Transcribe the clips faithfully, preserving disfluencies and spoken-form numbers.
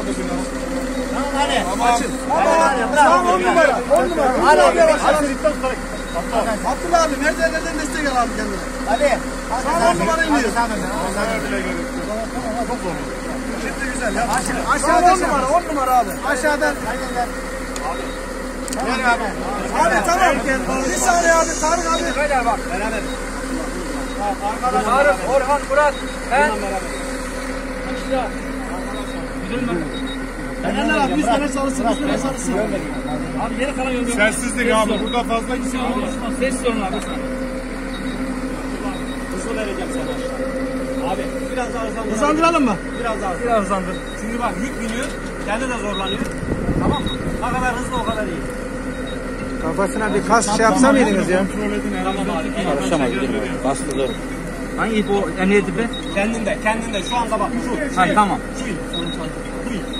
kaldırdın ya. Tamam hadi. Tamam. Açın. Hadi hadi. Tamam on numara. on numara. Hadi Hadi hadi. Abdullah abi merdivenlerden destek al abi kendine. Hadi. Tamam on numara iniyor. Çok zor. Şimdi güzel ya. Aşağıda on numara on numara abi. Aşağıdan. Gel abi. Abi tamam. Bir saniye abi Tarık abi. Beyler bak. Beraber. Tarık, Orhan, Murat. Ben. Fenerler abi biz fener çalışsın. Biz fener çalışsın. Abi geri kalan yol yok. Sessizlik abi. Burada fazla kişi var. Ses sorun abi. Hızlı vereceğim sana aşağı. Abi biraz daha hızlandır. Hızlandıralım mı? Biraz daha. Biraz hızlandır. Çünkü bak yük biniyor. Kendi de zorlanıyor. Tamam mı? Ne kadar hızlı o kadar iyi. Kafasına bir kas şey yapsa mıydınız ya? Kontrol edin. Tamam abi. Karışamayız. Bastı dur. Hangi ip o? Emniyet ipi? Kendinde. Kendinde. Şu anda bak. Şu. Ha tamam. Şu ip. Bu ip.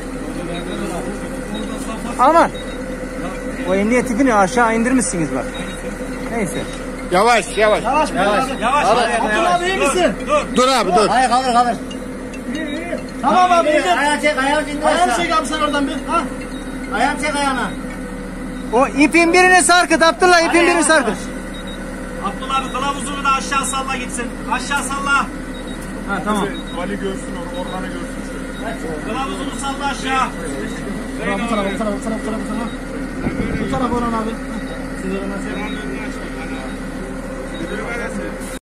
Aman. O emniyet ipini aşağı indirmişsiniz bak. Neyse. Yavaş yavaş. Yavaş Yavaş. Yavaş. Abdullah abi iyi misin? Dur abi dur. Hayır kaldır kaldır. Tamam abi indir. Ayağı çek ayağını indir Ayağını aşağı. çek abi sen oradan bir. Ha. Ayağını çek ayağına. O ipin birini sarkıt Abdullah, ipin birini sarkıt. Abdullah abi kılavuzunu da aşağı salla gitsin. Aşağı salla. Ha tamam. Ali görsün onu. Orhan'ı görsün. Kılavuzunu salla aşağı. Bu tarafa bu tarafa bu tarafa bu tarafa bu tarafa. Bu tarafa Orhan abi. Müdürü veresin.